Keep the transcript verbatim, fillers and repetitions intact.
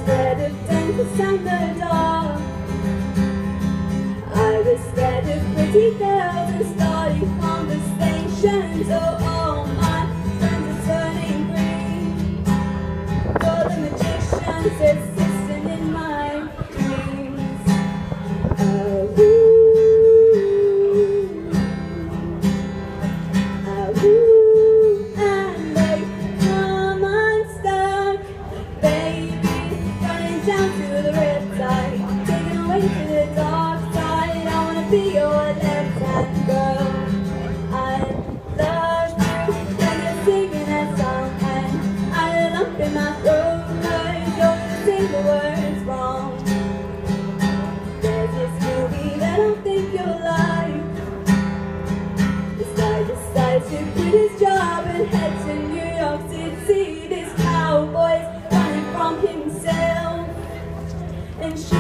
scared of dentists and the dark. I was scared of pretty girls and starting conversations. Oh, all my friends are turning green. For the magicians assisting in my dreams. Oh, ooh, oh, ooh, and they come unstuck. Baby, running down to the Riptide, taken away to the dark side. I wanna be your left-hand girl. I love you when you're singing that song, and I had a lump in my throat cause you're saying the words wrong. There's this movie that I think you'll like. This guy decides to quit his job and head to New York City. This cowboy's running from himself, and she